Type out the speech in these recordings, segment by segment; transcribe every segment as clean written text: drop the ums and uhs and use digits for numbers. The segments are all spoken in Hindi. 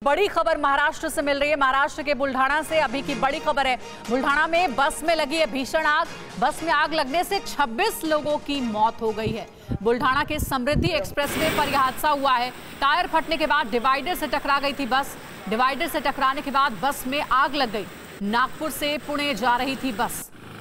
बड़ी खबर महाराष्ट्र से मिल रही है। महाराष्ट्र के बुल्ढाना से अभी की बड़ी खबर है। बुल्ढाना में बस में लगी है भीषण आग। बस में आग लगने से 26 लोगों की मौत हो गई है। बुल्ढाना के समृद्धि एक्सप्रेसवे पर यह हादसा हुआ है। टायर फटने के बाद डिवाइडर से टकरा गई थी बस। डिवाइडर से टकराने के बाद बस में आग लग गई। नागपुर से पुणे जा रही थी बस।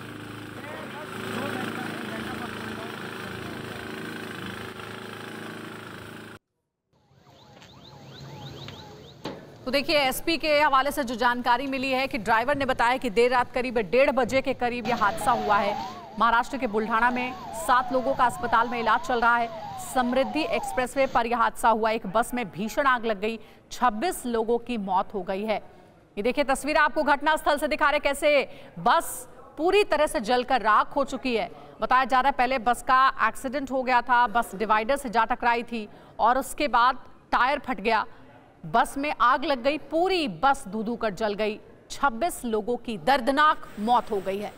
तो देखिए, एसपी के हवाले से जो जानकारी मिली है कि ड्राइवर ने बताया कि देर रात करीब 1:30 बजे के करीब यह हादसा हुआ है। महाराष्ट्र के बुल्ढाना में 7 लोगों का अस्पताल में इलाज चल रहा है। समृद्धि एक्सप्रेसवे पर यह हादसा हुआ। एक बस में भीषण आग लग गई, 26 लोगों की मौत हो गई है। ये देखिए तस्वीर आपको घटनास्थल से दिखा रहे कैसे बस पूरी तरह से जलकर राख हो चुकी है। बताया जा रहा है पहले बस का एक्सीडेंट हो गया था, बस डिवाइडर से जा टकराई थी और उसके बाद टायर फट गया, बस में आग लग गई, पूरी बस धू-धू कर जल गई। 26 लोगों की दर्दनाक मौत हो गई है।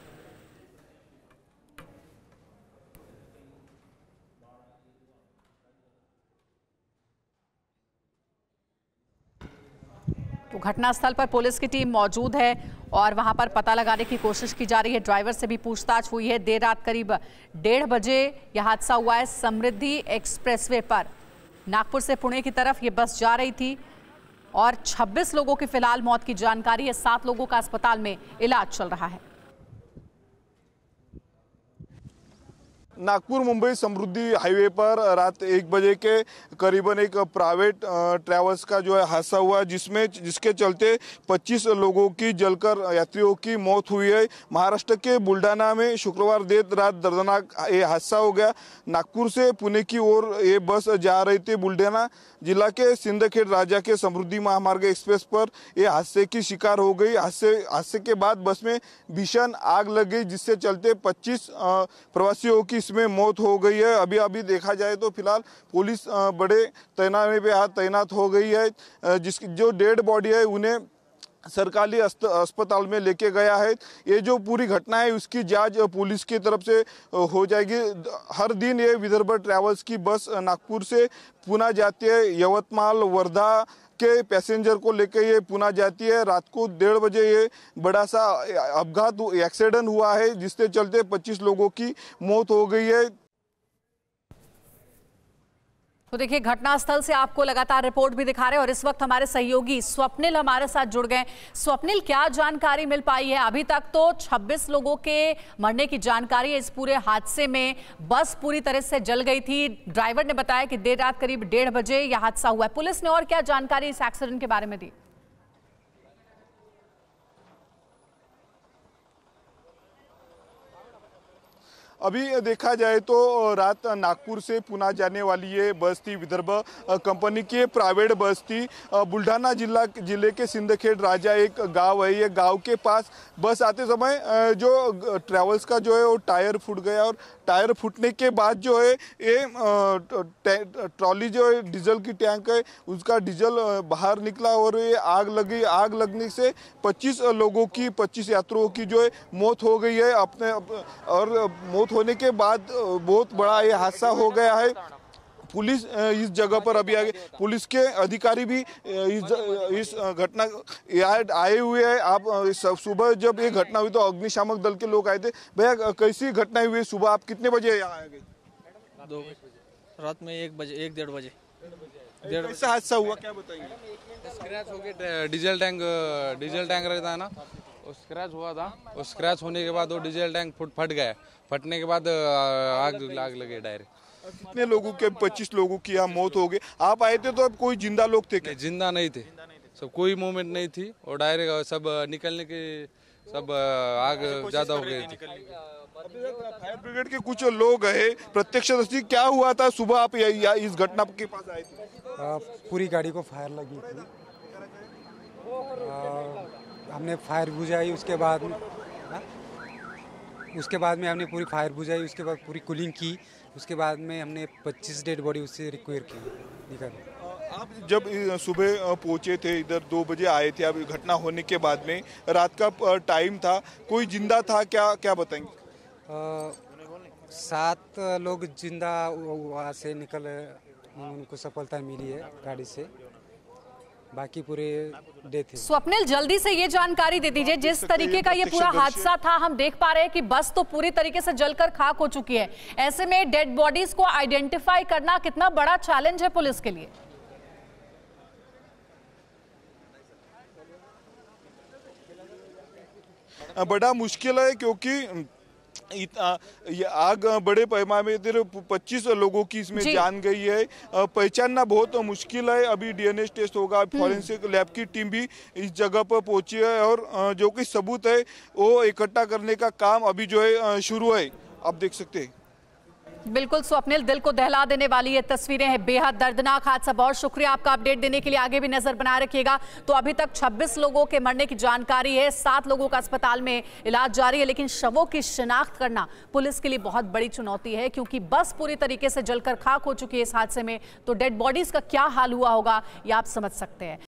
तो घटनास्थल पर पुलिस की टीम मौजूद है और वहां पर पता लगाने की कोशिश की जा रही है। ड्राइवर से भी पूछताछ हुई है। देर रात करीब 1:30 बजे यह हादसा हुआ है। समृद्धि एक्सप्रेसवे पर नागपुर से पुणे की तरफ ये बस जा रही थी और 26 लोगों की फिलहाल मौत की जानकारी है। 7 लोगों का अस्पताल में इलाज चल रहा है। नागपुर मुंबई समृद्धि हाईवे पर रात 1 बजे के करीबन एक प्राइवेट ट्रैवल्स का जो है हादसा हुआ, जिसके चलते 25 लोगों की जलकर यात्रियों की मौत हुई है। महाराष्ट्र के बुल्ढाना में शुक्रवार देर रात दर्दनाक ये हादसा हो गया। नागपुर से पुणे की ओर ये बस जा रही थी। बुल्ढाना जिला के सिंदखेड राजा के समृद्धि महामार्ग एक्सप्रेस पर यह हादसे की शिकार हो गई। हादसे के बाद बस में भीषण आग लग गई, जिससे चलते 25 प्रवासियों की इसमें मौत हो गई है। अभी देखा जाए तो फिलहाल पुलिस बड़े तैनात हो गई है। जिसकी जो डेड बॉडी है उन्हें सरकारी अस्पताल में लेके गया है। ये जो पूरी घटना है उसकी जांच पुलिस की तरफ से हो जाएगी। हर दिन ये विदर्भ ट्रैवल्स की बस नागपुर से पुणे जाती है। यवतमाल वर्धा के पैसेंजर को लेकर ये पुणे जाती है। रात को 1:30 बजे ये बड़ा सा अपघात एक्सीडेंट हुआ है, जिसके चलते 25 लोगों की मौत हो गई है। तो देखिए घटनास्थल से आपको लगातार रिपोर्ट भी दिखा रहे हैं और इस वक्त हमारे सहयोगी स्वप्निल हमारे साथ जुड़ गए। स्वप्निल, क्या जानकारी मिल पाई है? अभी तक तो 26 लोगों के मरने की जानकारी है। इस पूरे हादसे में बस पूरी तरह से जल गई थी। ड्राइवर ने बताया कि देर रात करीब 1:30 बजे यह हादसा हुआ है। पुलिस ने और क्या जानकारी इस एक्सीडेंट के बारे में दी? अभी देखा जाए तो रात नागपुर से पुणे जाने वाली ये बस थी। विदर्भ कंपनी की प्राइवेट बस थी। बुल्ढाना जिले के सिंदखेड राजा एक गांव है। ये गांव के पास बस आते समय जो ट्रैवल्स का जो है वो टायर फूट गया और टायर फूटने के बाद जो है ये ट्रॉली जो है डीजल की टैंक है उसका डीजल बाहर निकला और ये आग लगी। आग लगने से 25 यात्रियों की जो है मौत हो गई है। और मौत होने के बाद बहुत बड़ा ये हादसा हो गया है। पुलिस इस जगह पर अभी आगे पुलिस के अधिकारी भी इस घटना आए हुए हैं। आप सुबह जब ये घटना हुई तो अग्निशामक दल के लोग आए थे। भैया, कैसी घटना हुई? सुबह आप कितने बजे यहाँ आ गए? 2 रात में 1:30 बजे। कैसा हादसा हुआ, क्या बताएंगे? स्क्रैच हो गया डीजल टैंक रहता है ना, वो स्क्रैच हुआ था। वो स्क्रैच होने के बाद वो डीजल टैंक फट गया। फटने के बाद आग लगे डायरेक्ट। कितने लोगों के? 25 लोगों की यहाँ मौत हो गई। आप आए थे तो अब कोई जिंदा लोग थे क्या? जिंदा नहीं थे, सब कोई मूवमेंट नहीं थी और डायरेक्ट सब निकलने के सब आग ज्यादा हो गई थी। फायर ब्रिगेड के कुछ लोग है, प्रत्यक्षदर्शी, क्या हुआ था सुबह आप इस घटना के पास आए थे? पूरी गाड़ी को फायर लगी थी। हमने फायर बुझाई। उसके बाद में हमने पूरी फायर बुझाई। उसके बाद पूरी कूलिंग की। उसके बाद में हमने 25 डेड बॉडी उससे रिक्वायर की निकाली। आप जब सुबह पहुंचे थे इधर 2 बजे आए थे, अब घटना होने के बाद में रात का टाइम था, कोई जिंदा था क्या बताएंगे? 7 लोग जिंदा वहाँ से निकल, उनको सफलता मिली है गाड़ी से। बाकी पूरे डेथ है। स्वप्निल, जल्दी से ये जानकारी दे दीजिए, जिस तरीके का ये पूरा हादसा था, हम देख पा रहे हैं कि बस तो पूरी तरीके से जलकर खाक हो चुकी है। ऐसे में डेड बॉडीज को आइडेंटिफाई करना कितना बड़ा चैलेंज है पुलिस के लिए? बड़ा मुश्किल है, क्योंकि ये आग बड़े पैमाने पर 25 लोगों की इसमें जान गई है। पहचानना बहुत मुश्किल है। अभी डीएनए टेस्ट होगा, फॉरेंसिक लैब की टीम भी इस जगह पर पहुंची है और जो कि सबूत है वो इकट्ठा करने का काम अभी जो है शुरू है। आप देख सकते हैं। बिल्कुल स्वप्निल, दिल को दहला देने वाली ये तस्वीरें हैं, बेहद दर्दनाक हादसा। बहुत शुक्रिया आपका अपडेट देने के लिए, आगे भी नजर बनाए रखिएगा। तो अभी तक 26 लोगों के मरने की जानकारी है, 7 लोगों का अस्पताल में इलाज जारी है, लेकिन शवों की शिनाख्त करना पुलिस के लिए बहुत बड़ी चुनौती है, क्योंकि बस पूरी तरीके से जलकर खाक हो चुकी है इस हादसे में। तो डेड बॉडीज का क्या हाल हुआ होगा ये आप समझ सकते हैं।